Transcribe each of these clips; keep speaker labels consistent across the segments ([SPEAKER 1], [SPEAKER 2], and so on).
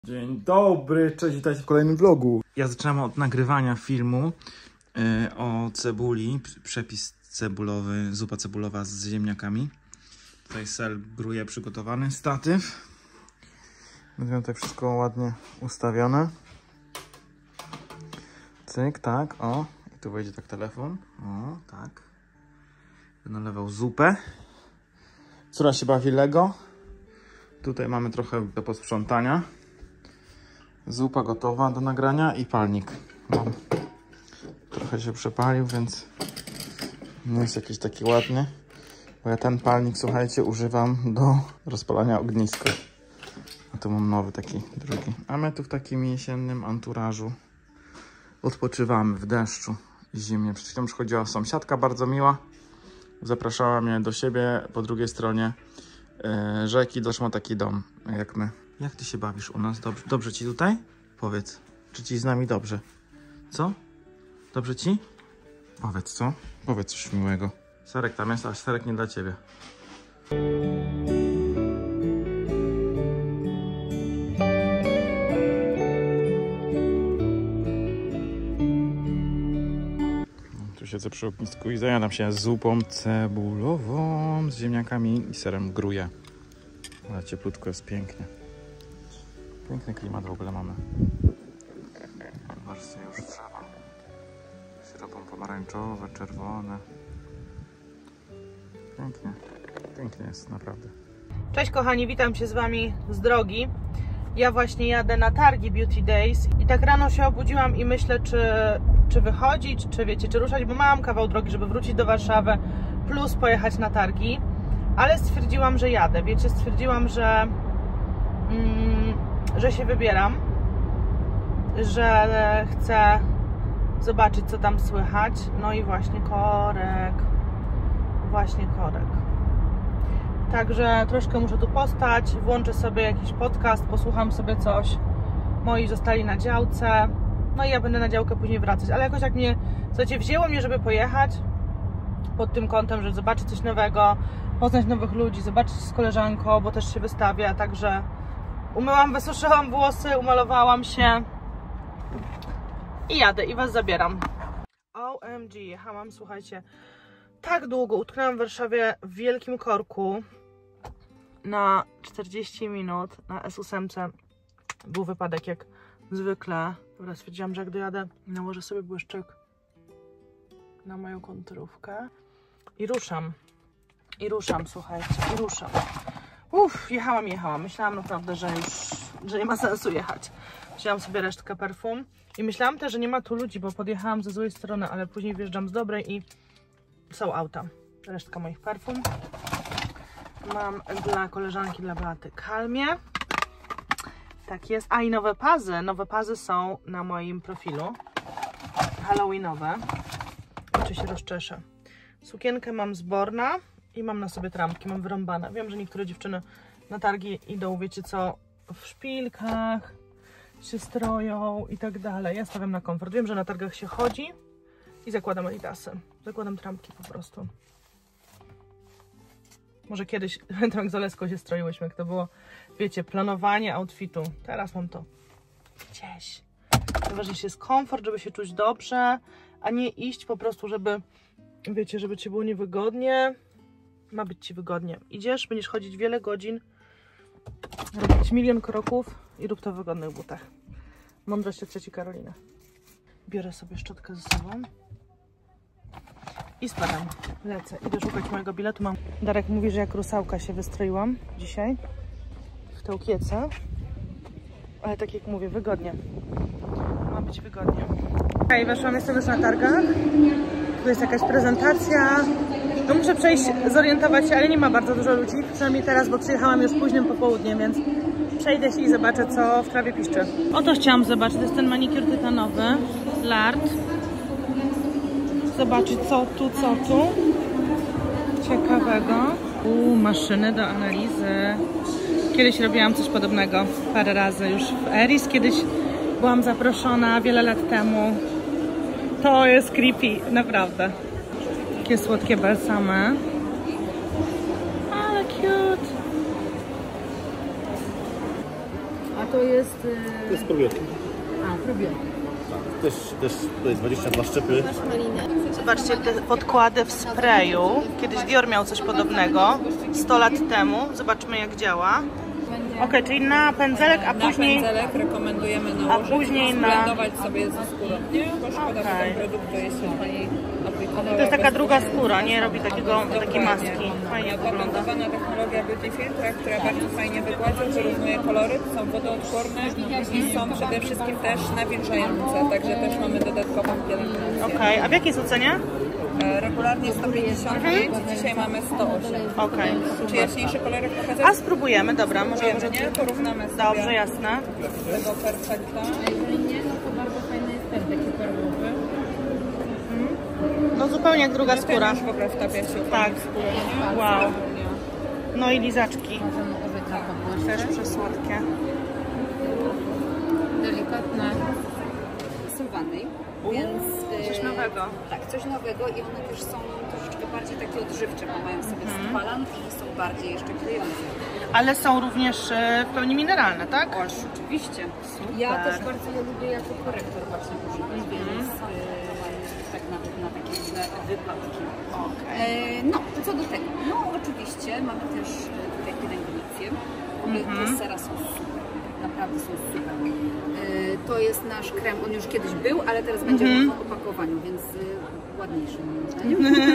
[SPEAKER 1] Dzień dobry, cześć, witajcie w kolejnym vlogu. Ja zaczynam od nagrywania filmu o cebuli, przepis cebulowy, zupa cebulowa z ziemniakami. Tutaj ser gruje przygotowany, statyw. Będę tutaj wszystko ładnie ustawione. Cyk, tak, o. I tu wejdzie tak telefon, o, tak. Będę nalewał zupę. Córa się bawi Lego. Tutaj mamy trochę do posprzątania. Zupa gotowa do nagrania i palnik. Mam. Trochę się przepalił, więc nie jest jakiś taki ładny. Bo ja ten palnik, słuchajcie, używam do rozpalania ogniska. A tu mam nowy taki drugi. A my tu w takim jesiennym anturażu odpoczywamy w deszczu i zimnie. Przed chwilą przychodziła sąsiadka bardzo miła. Zapraszała mnie do siebie po drugiej stronie rzeki. Też ma taki dom jak my. Jak ty się bawisz u nas? Dobrze ci tutaj? Powiedz. Czy ci z nami dobrze? Co? Dobrze ci? Powiedz co? Powiedz coś miłego. Serek tam jest, a serek nie dla ciebie. Tu siedzę przy ognisku i zajadam się zupą cebulową z ziemniakami i serem gruje. Ale cieplutko jest pięknie. Piękny klimat w ogóle mamy. Wersje już drzewa. Syropą pomarańczowe, czerwone. Pięknie. Pięknie jest, naprawdę.
[SPEAKER 2] Cześć kochani, witam się z wami z drogi. Ja właśnie jadę na targi Beauty Days i tak rano się obudziłam i myślę, czy wychodzić, czy wiecie, czy ruszać, bo mam kawał drogi, żeby wrócić do Warszawy, plus pojechać na targi. Ale stwierdziłam, że jadę. Wiecie, stwierdziłam, że się wybieram, że chcę zobaczyć, co tam słychać. No i właśnie korek. Właśnie korek. Także troszkę muszę tu postać, włączę sobie jakiś podcast, posłucham sobie coś. Moi zostali na działce. No i ja będę na działkę później wracać. Ale jakoś jak mnie, słuchajcie, wzięło mnie, żeby pojechać pod tym kątem, żeby zobaczyć coś nowego, poznać nowych ludzi, zobaczyć z koleżanką, bo też się wystawia, także umyłam, wysuszyłam włosy, umalowałam się i jadę i was zabieram. OMG, jechałam, słuchajcie, tak długo, utknęłam w Warszawie w wielkim korku na 40 minut na S8. Był wypadek jak zwykle. Dobra, stwierdziłam, że jak dojadę, nałożę sobie błyszczyk na moją konturówkę i ruszam. I ruszam, słuchajcie, i ruszam. Jechałam. Myślałam naprawdę, że nie ma sensu jechać. Wzięłam sobie resztkę perfum i myślałam też, że nie ma tu ludzi, bo podjechałam ze złej strony, ale później wjeżdżam z dobrej i są auta. Resztka moich perfum. Mam dla koleżanki, dla Beaty Calmie. Tak jest. A i nowe pazy. Nowe pazy są na moim profilu. Halloweenowe. Czy się rozczeszę. Sukienkę mam z Borna. I mam na sobie trampki, mam wyrąbane. Wiem, że niektóre dziewczyny na targi idą, wiecie co, w szpilkach, się stroją i tak dalej. Ja stawiam na komfort. Wiem, że na targach się chodzi i zakładam adidasy. Zakładam trampki po prostu. Może kiedyś, pamiętam jak z Oleską się stroiłyśmy, jak to było, wiecie, planowanie outfitu. Teraz mam to gdzieś. Najważniejsze jest komfort, żeby się czuć dobrze, a nie iść po prostu, żeby, wiecie, żeby ci było niewygodnie. Ma być ci wygodnie. Idziesz, będziesz chodzić wiele godzin, robić milion kroków i rób to w wygodnych butach. Mądrość od cioci Karoliny. Biorę sobie szczotkę ze sobą i spadam. Lecę. Idę szukać mojego biletu. Darek mówi, że jak rusałka się wystroiłam dzisiaj w tę kiecę. Ale tak jak mówię, wygodnie. Ma być wygodnie. Okej, weszłam, jestem już na targach. Tu jest jakaś prezentacja. No muszę przejść, zorientować się, ale nie ma bardzo dużo ludzi, przynajmniej teraz, bo przyjechałam już późnym popołudniem, więc przejdę się i zobaczę, co w trawie piszczy. Oto chciałam zobaczyć, to jest ten manikur tytanowy, Lard. Zobaczyć, co tu. Ciekawego. Maszyny do analizy. Kiedyś robiłam coś podobnego, parę razy już w Eris. Kiedyś byłam zaproszona, wiele lat temu. To jest creepy, naprawdę. Takie słodkie balsamy. Ale cute. A to jest...
[SPEAKER 3] To jest probiotyk.
[SPEAKER 2] A, probiotyk.
[SPEAKER 3] Też tutaj 22 szczepy.
[SPEAKER 2] Zobaczcie te podkłady w sprayu. Kiedyś Dior miał coś podobnego 100 lat temu. Zobaczmy jak działa. Ok, czyli na pędzelek, a później...
[SPEAKER 4] Na pędzelek rekomendujemy nałożyć,
[SPEAKER 2] a później na...
[SPEAKER 4] zblendować sobie ze skórą. Nie, bo szkoda, że ten produkt to jest Pani aplikowała.
[SPEAKER 2] To jest taka druga skóra, nie? Robi takiej maski. Fajnie wygląda.
[SPEAKER 4] Opatentowana technologia Beauty Filtra, która bardzo fajnie wygładza, wyrównuje kolory, są wodoodporne i są przede wszystkim też nawilżające, także też mamy dodatkową pielęgnację.
[SPEAKER 2] Okej, a w jakiej jest ocenie?
[SPEAKER 4] Regularnie 155, dzisiaj mamy 108.
[SPEAKER 2] Okej.
[SPEAKER 4] Czy jaśniejszy kolorek pokazać?
[SPEAKER 2] A spróbujemy, dobra, może
[SPEAKER 4] nie? Porównamy sobie.
[SPEAKER 2] Dobrze, jasne.
[SPEAKER 4] Tego perfekta.
[SPEAKER 2] No zupełnie jak druga skóra.
[SPEAKER 4] Już w ogóle wtapia się.
[SPEAKER 2] Tak, wow. No i lizaczki. Też przesłodkie.
[SPEAKER 5] Delikatne. Stosowanej, więc...
[SPEAKER 2] Coś nowego.
[SPEAKER 5] Tak, coś nowego i one też są troszeczkę bardziej takie odżywcze, bo mają sobie spalan i są bardziej jeszcze klejące.
[SPEAKER 2] Ale są również w pełni mineralne, tak?
[SPEAKER 5] Oczywiście. Ja też bardzo je lubię jako korektor właśnie używać, więc tak nawet na takie różne wypadki. No, to co do tego? No oczywiście mamy też tutaj pielęgnację. Te sera są super. Naprawdę są super. To jest nasz krem, on już kiedyś był, ale teraz będzie w opakowaniu, więc ładniejszy moim zdaniem.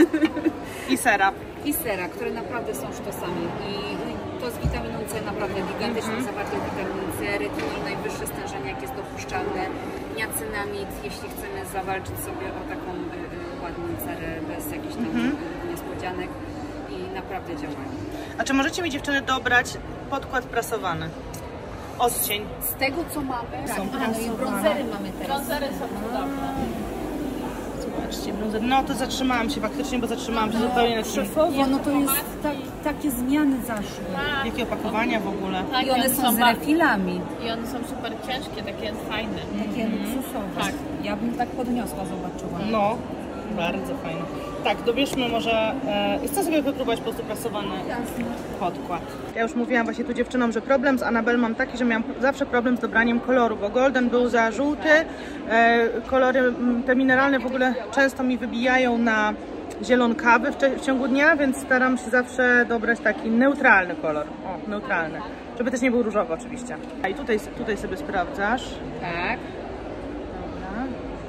[SPEAKER 2] I sera.
[SPEAKER 5] I sera, które naprawdę są sztosami. I to z witaminą C naprawdę gigantycznym zawarciem witaminy C, retinol, najwyższe stężenie jak jest dopuszczalne, niacinamid, jeśli chcemy zawalczyć sobie o taką ładną cerę bez jakichś tam niespodzianek i naprawdę działają.
[SPEAKER 2] A czy możecie mi dziewczyny dobrać podkład prasowany? Odcień.
[SPEAKER 5] Z tego co mamy, no i bronzery mamy teraz. Bronzery są podobne.
[SPEAKER 2] Zobaczcie, brązer. No to zatrzymałam się faktycznie, bo zatrzymałam się zupełnie na
[SPEAKER 5] szefowo, no to jest takie zmiany zaszły.
[SPEAKER 2] Jakie opakowania w ogóle?
[SPEAKER 5] I one są z refilami.
[SPEAKER 6] I one są super ciężkie, takie fajne.
[SPEAKER 5] Takie luksusowe. Tak. Ja bym tak podniosła, zobaczyła.
[SPEAKER 2] No, bardzo fajne. Tak, dobierzmy może, chcę sobie wypróbować po prostu prasowany podkład. Ja już mówiłam właśnie tu dziewczynom, że problem z Annabelle mam taki, że miałam zawsze problem z dobraniem koloru, bo golden był za żółty, kolory te mineralne w ogóle często mi wybijają na zielonkawy w ciągu dnia, więc staram się zawsze dobrać taki neutralny kolor, o, neutralny, żeby też nie był różowy oczywiście. A i tutaj sobie sprawdzasz.
[SPEAKER 5] Tak.
[SPEAKER 2] Dobra.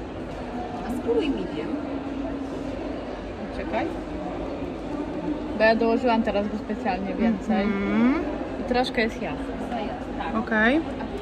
[SPEAKER 5] A spróbuj medium.
[SPEAKER 2] Czekaj.
[SPEAKER 6] Bo ja dołożyłam teraz go specjalnie więcej. I troszkę jest jasne.
[SPEAKER 2] Tak. Okej.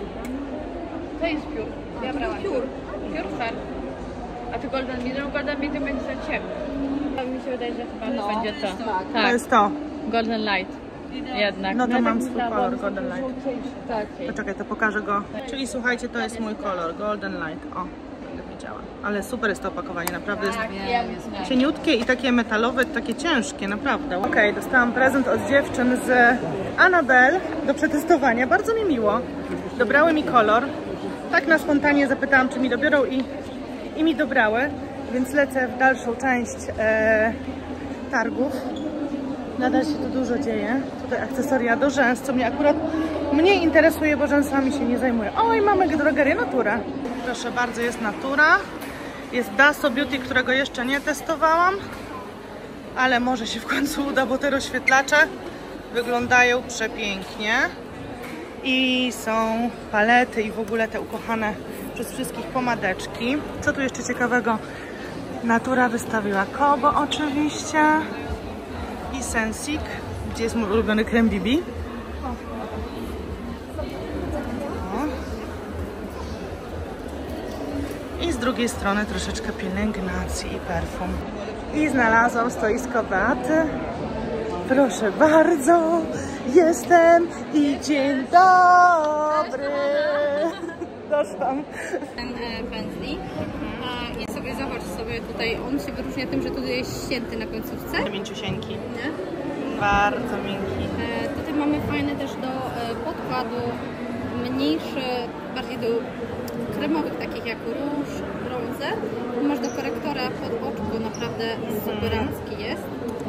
[SPEAKER 6] To jest piór. Ja brałam piór. Piór fair. A ty golden medium będzie za ciemny. Mi się wydaje, że chyba będzie to.
[SPEAKER 2] To jest to.
[SPEAKER 6] Golden light. Jednak.
[SPEAKER 2] No to mam swój kolor, golden light.
[SPEAKER 6] Tak.
[SPEAKER 2] Poczekaj, to pokażę go. Czyli słuchajcie, to jest mój kolor, golden light. O, będę wiedziała. Ale super jest to opakowanie, naprawdę jest cieniutkie i takie metalowe, takie ciężkie, naprawdę. Okej, dostałam prezent od dziewczyn z Annabelle do przetestowania. Bardzo mi miło. Dobrały mi kolor. Tak na spontanie zapytałam, czy mi dobiorą i mi dobrały. Więc lecę w dalszą część targów. Nadal się tu dużo dzieje. Tutaj akcesoria do rzęs, co mnie akurat mniej interesuje, bo rzęsami się nie zajmuję. O, i mamy drogerię Natura. Proszę bardzo, jest Natura. Jest Daso Beauty, którego jeszcze nie testowałam. Ale może się w końcu uda, bo te rozświetlacze wyglądają przepięknie. I są palety i w ogóle te ukochane przez wszystkich pomadeczki. Co tu jeszcze ciekawego? Natura wystawiła Kobo oczywiście. I Sensic, gdzie jest mój ulubiony krem BB. I z drugiej strony troszeczkę pielęgnacji i perfum. I znalazłam stoisko Beaty. Proszę bardzo, jestem i dzień dobry. Doszłam.
[SPEAKER 5] Ten pędzli. I sobie zobacz sobie tutaj, on się wyróżnia tym, że tutaj jest ścięty na końcówce.
[SPEAKER 2] Mięciusieńki.
[SPEAKER 5] Nie?
[SPEAKER 2] Bardzo miękki.
[SPEAKER 5] Tutaj mamy fajne też do podkładu, mniejsze, bardziej do kremowych, takich jak róż, brązer. Masz do korektora pod oczko, naprawdę superancki jest.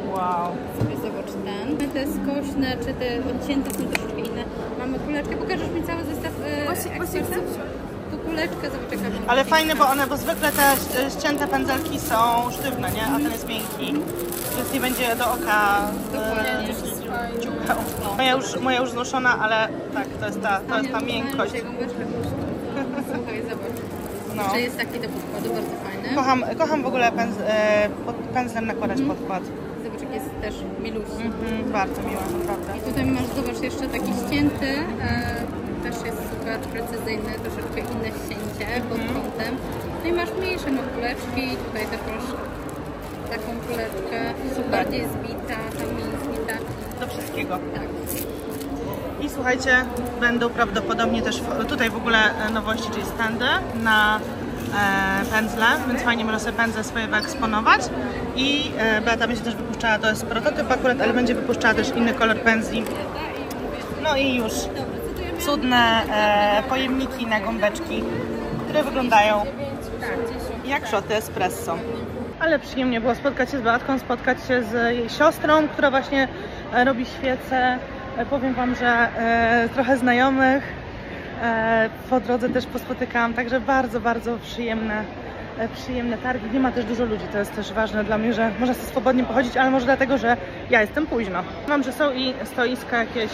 [SPEAKER 2] Wow.
[SPEAKER 5] Sobie zobacz ten. Te skośne, czy te odcięte są troszeczkę inne. Mamy kuleczkę. Pokażesz mi cały zestaw eksperta? Tu kuleczkę, zobacz jaka mam.
[SPEAKER 2] Ale fajne, bo zwykle te ścięte pędzelki są sztywne, nie? A ten jest miękki, więc nie będzie do oka ciupał. Moja już znoszona, ale tak, to jest ta miękkość.
[SPEAKER 5] Słuchaj, zobacz.
[SPEAKER 2] No.
[SPEAKER 5] Jeszcze jest taki do podkładu, bardzo fajny.
[SPEAKER 2] Kocham w ogóle pod pędzlem nakładać podkład.
[SPEAKER 5] Zobacz, jak jest też miluśny.
[SPEAKER 2] Bardzo miła, naprawdę.
[SPEAKER 5] I tutaj masz, zobacz, jeszcze taki ścięty, też jest super precyzyjny, troszeczkę inne ścięcie pod kątem. No i masz mniejsze kuleczki, tutaj też masz taką kuleczkę, bardziej zbita, tam mniej zbita.
[SPEAKER 2] Do wszystkiego.
[SPEAKER 5] Tak.
[SPEAKER 2] I słuchajcie, będą prawdopodobnie też tutaj w ogóle nowości, czyli standy na pędzle, więc fajnie można sobie pędzle swoje wyeksponować. I Beata będzie też wypuszczała, to jest prototyp akurat, ale będzie wypuszczała też inny kolor pędzli. No i już cudne pojemniki na gąbeczki, które wyglądają jak szoty espresso. Ale przyjemnie było spotkać się z Beatką, spotkać się z jej siostrą, która właśnie robi świece. Powiem Wam, że trochę znajomych po drodze też pospotykałam, także bardzo, bardzo przyjemne targi. Nie ma też dużo ludzi, to jest też ważne dla mnie, że można sobie swobodnie pochodzić, ale może dlatego, że ja jestem późno. Mam, że są i stoiska jakieś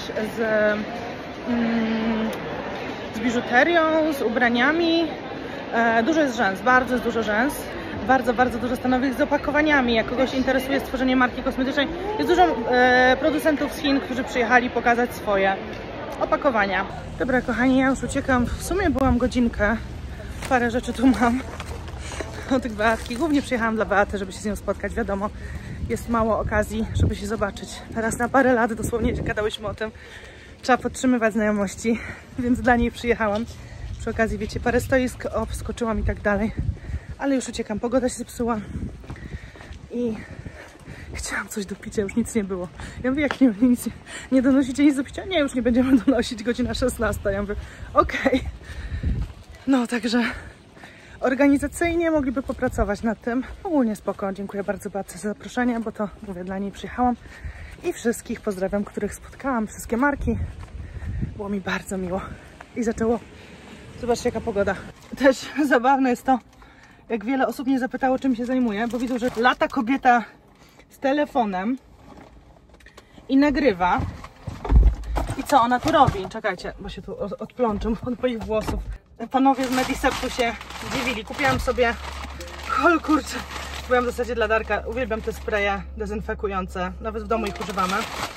[SPEAKER 2] z biżuterią, z ubraniami. Dużo jest rzęs, bardzo jest dużo rzęs. Bardzo dużo stanowisk z opakowaniami. Jak kogoś interesuje stworzenie marki kosmetycznej, jest dużo producentów z Chin, którzy przyjechali pokazać swoje opakowania. Dobra, kochani, ja już uciekam. W sumie byłam godzinkę. Parę rzeczy tu mam o tych Beatki. Głównie przyjechałam dla Beaty, żeby się z nią spotkać. Wiadomo, jest mało okazji, żeby się zobaczyć. Teraz na parę lat dosłownie gadałyśmy o tym. Trzeba podtrzymywać znajomości, więc dla niej przyjechałam. Przy okazji, wiecie, parę stoisk obskoczyłam i tak dalej. Ale już uciekam, pogoda się zepsuła i chciałam coś do picia, już nic nie było. Ja mówię, jak nie donosicie nic do picia? Nie, już nie będziemy donosić, godzina 16. Ja mówię, okej. No, także organizacyjnie mogliby popracować nad tym. Ogólnie spoko, dziękuję bardzo Beatce za zaproszenie, bo to, mówię, dla niej przyjechałam. I wszystkich pozdrawiam, których spotkałam, wszystkie marki. Było mi bardzo miło. I zaczęło, zobaczcie jaka pogoda. Też zabawne jest to, jak wiele osób mnie zapytało, czym się zajmuję, bo widzą, że lata kobieta z telefonem i nagrywa. I co ona tu robi? Czekajcie, bo się tu odplączę od moich włosów. Panowie z Mediseptu się zdziwili. Kupiłam sobie kurczę. Kupiłam w zasadzie dla Darka. Uwielbiam te spraye dezynfekujące. Nawet w domu ich używamy.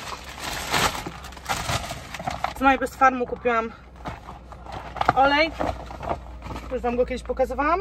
[SPEAKER 2] Z My Best Farmu kupiłam olej. Już Wam go kiedyś pokazywałam.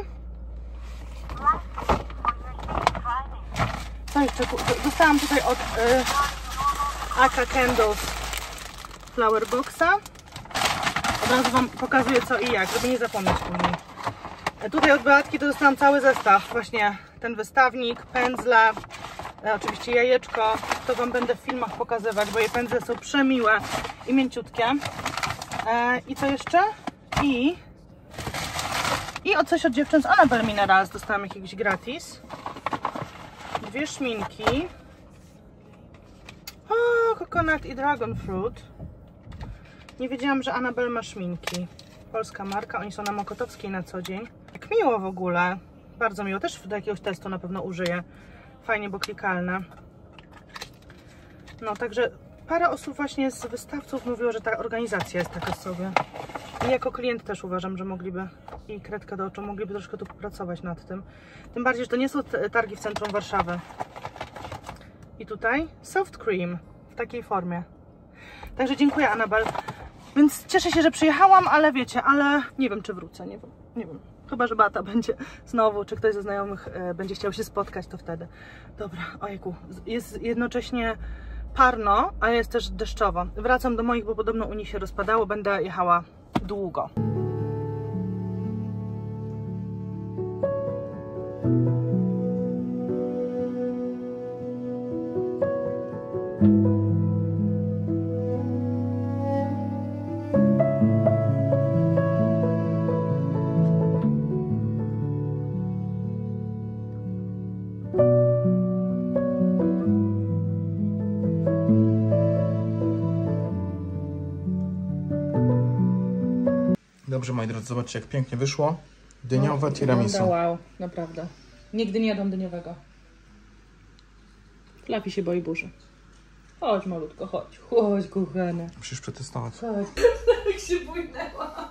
[SPEAKER 2] Co jeszcze? Dostałam tutaj od Aka Candles Flower Boxa. Od razu Wam pokazuję co i jak, żeby nie zapomnieć później. Tutaj od Beatki to dostałam cały zestaw. Właśnie ten wystawnik, pędzle, oczywiście jajeczko. To Wam będę w filmach pokazywać, bo jej pędzle są przemiłe i mięciutkie. I co jeszcze? I coś od dziewczyn z Annabelle Minerals dostałam jakiś gratis. 2 szminki. O, Coconut i Dragon Fruit. Nie wiedziałam, że Annabelle ma szminki. Polska marka, oni są na Mokotowskiej na co dzień. Jak miło w ogóle. Bardzo miło. Też do jakiegoś testu na pewno użyję. Fajnie, bo klikalne. No, także parę osób właśnie z wystawców mówiło, że ta organizacja jest taka sobie. I jako klient też uważam, że mogliby, i kredka do oczu, mogliby troszkę tu popracować nad tym. Tym bardziej, że to nie są targi w centrum Warszawy. I tutaj soft cream w takiej formie. Także dziękuję, Annabelle. Więc cieszę się, że przyjechałam, ale wiecie, ale nie wiem, czy wrócę, nie wiem. Chyba, że Beata będzie znowu, czy ktoś ze znajomych będzie chciał się spotkać, to wtedy. Dobra, ojku, jest jednocześnie parno, a jest też deszczowo. Wracam do moich, bo podobno u nich się rozpadało, będę jechała długo.
[SPEAKER 1] Dobrze, moi drodzy, zobaczcie, jak pięknie wyszło. Dyniowe tiramisu.
[SPEAKER 2] Wow, naprawdę. Nigdy nie jadłam dyniowego. Fluffy się boi burzy. Chodź malutko, chodź. Chodź, kochana.
[SPEAKER 1] Musisz przetestować.
[SPEAKER 2] Chodź. Jak się bójnęłam.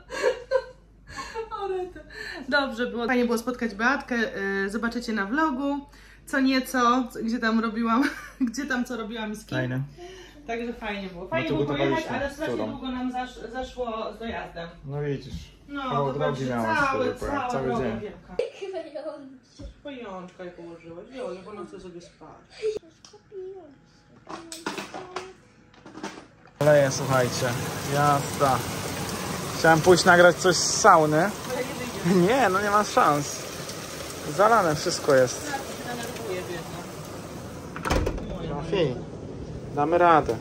[SPEAKER 2] Dobrze było. Fajnie było spotkać Beatkę. Zobaczycie na vlogu. Co nieco, gdzie tam robiłam, gdzie tam co robiłam i z kim.
[SPEAKER 1] Fajne.
[SPEAKER 2] Także fajnie było. Fajnie
[SPEAKER 1] No to
[SPEAKER 2] było pojechać,
[SPEAKER 1] gotowaliśmy
[SPEAKER 2] ale strasznie
[SPEAKER 1] córą.
[SPEAKER 2] długo nam zaszło z dojazdem.
[SPEAKER 1] No widzisz.
[SPEAKER 2] No,
[SPEAKER 1] Mało
[SPEAKER 2] to
[SPEAKER 1] drogi
[SPEAKER 2] będzie
[SPEAKER 1] miałaś,
[SPEAKER 2] cała
[SPEAKER 1] cały
[SPEAKER 2] droga
[SPEAKER 1] dzień.
[SPEAKER 2] wielka. Pajączka jak położyłeś, bo ona chce sobie spać.
[SPEAKER 1] Leje, słuchajcie. Jazda. Chciałem pójść nagrać coś z sauny. Nie, no nie ma szans. Zalane wszystko jest. No fi. Damy radę.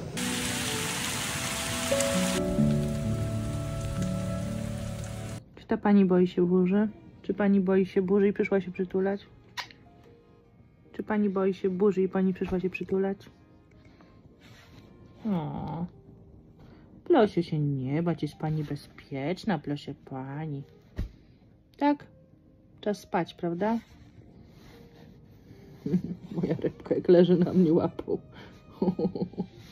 [SPEAKER 2] Czy ta pani boi się burzy? Czy pani boi się burzy i przyszła się przytulać? Czy pani boi się burzy i pani przyszła się przytulać? O, proszę się nie bać, jest pani bezpieczna, proszę pani. Tak? Czas spać, prawda? Moja rybka jak leży na mnie łapą.